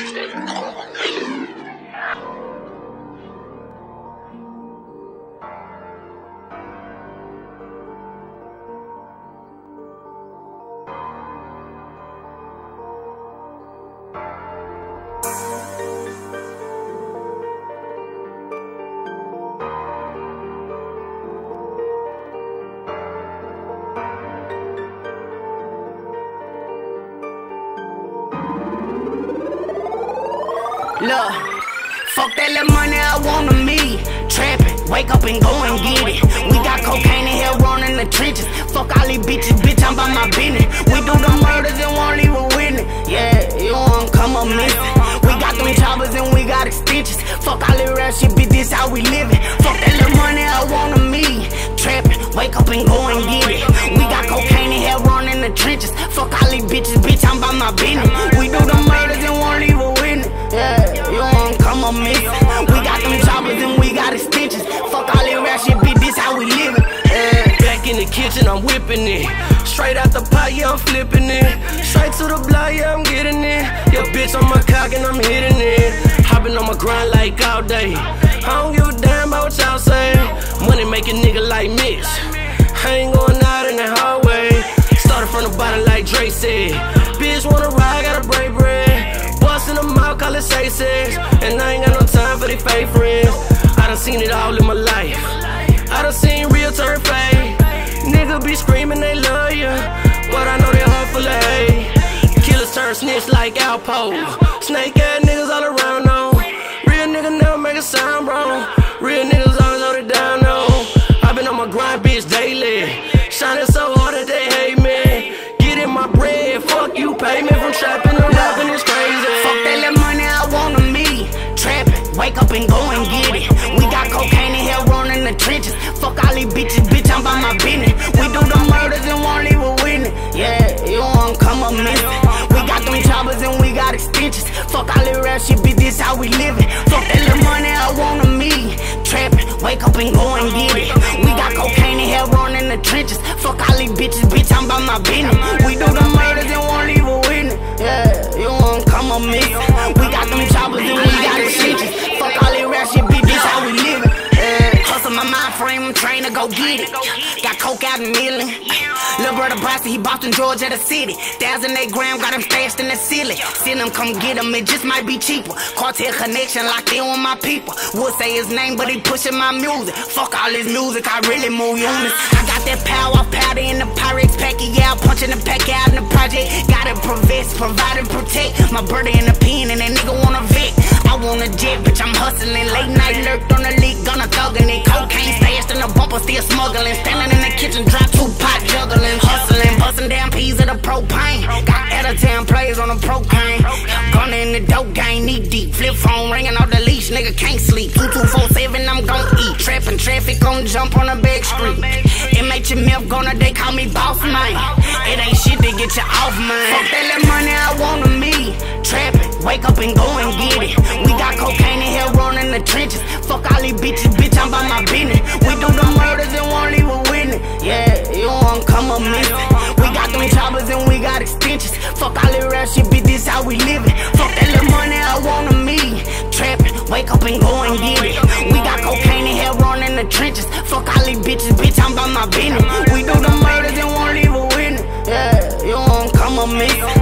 Look, fuck that little money, I want on me. Trapping, wake up and go and get it. We got cocaine and heroin in the trenches. Fuck all these bitches, bitch, I'm by my business. We do the murders and won't leave a witness. Yeah, you won't come up missing. We got them choppers and we got extensions. Fuck all this rap shit, bitch, this how we living. Fuck that little money, I want on me. Trapping, wake up and go and get it. We got cocaine and heroin in the trenches. Fuck all these bitches, bitch, I'm by my business. We do the murders and won't leave a witness. Yeah, you won't come on me. We got them choppers and we got extensions. Fuck all that rap shit, bitch, this how we living. Yeah. Back in the kitchen, I'm whipping it. Straight out the pot, yeah, I'm flipping it. Straight to the block, yeah, I'm getting it. Your bitch on my cock and I'm hitting it. Hopping on my grind like all day. I don't give a damn about what y'all say. Money making nigga like Mitch. I ain't going out in the hallway. Started from the bottom like Dre said. Bitch wanna ride, gotta break bread. Bust in the mouth, call it say sex. And I ain't got no time for these fake friends. I done seen it all in my life. I done seen real turn fake. Nigga be screaming they love you, but I know they heart full of hate. Killers turn snitch like Alpo. Snake ass niggas all around, no. Real nigga never make a sound, bro. Real niggas always hold it down, no. I been on my grind, bitch, daily. Shining so hard that they hate me. Getting my bread, fuck you, pay me from trapping to rapping, it's crazy. Fuck that little money, I want on me. Trapping, wake up and go and get it. We got cocaine and heroin in the trenches. Fuck all these bitches, bitch, I'm by my business. We do the murders and won't leave a witness. Yeah, you won't come up missing. We got them choppers and we got extensions. Fuck all that rap shit, bitch, this how we living. Fuck that little money, I want on me. Trapping, wake up and go and get it. We got cocaine and heroin in the trenches. Fuck all these bitches, bitch, I'm by my business. We do the murders and won't leave a witness. Yeah, you won't come up missing. We got them choppers and we got extensions. Fuck all that rap shit, bitch, this how we living. Hustle my mind frame, I'm trained to go get it. Got coke out in Midland. Lil' brother Boston, he Boston, Georgia, the city. 1,008 grams, got him stashed in the ceiling. Send him, come get him, it just might be cheaper. Cartel connection, locked in with my people. Would say his name, but he pushing my music. Fuck all his music, I really move units. I got that power, powder in the Pyrex packet. Yeah, I'm punching the pack out in the project. Gotta prevent, provide and protect. My brother in the pen, and that nigga wanna vet. I want a jet, bitch, I'm hustling. Late night lurked on the leak, gonna thuggin' it. Cocaine stashed in the bumper, still smuggling. Standing in the kitchen, drop 2 pot juggling. Hustling, busting down peas of the propane. Got out of town plays on the propane. Gun in the dope gang, knee deep. Flip phone ringing off the leash, nigga can't sleep. 2247, I'm gon' eat. Trapping traffic, gon' jump on the back street. MHMF gonna, they call me boss man. It ain't shit to get you off, man. Fuck that little money, I want on me. Trapping, wake up and go and get it. We got cocaine and heroin in the trenches. Fuck all these bitches, bitch, I'm by my business. We do the murders and won't leave a witness. Yeah, you won't come up missing. We got them choppers and we got extensions. Fuck all that rap shit, bitch, this how we living. Fuck that little money, I want on me. Trapping, wake up and go and get it. We got cocaine and heroin in the trenches. Fuck all these bitches, bitch, I'm by my business. We do the murders and won't leave a witness. Yeah, you won't come up missing.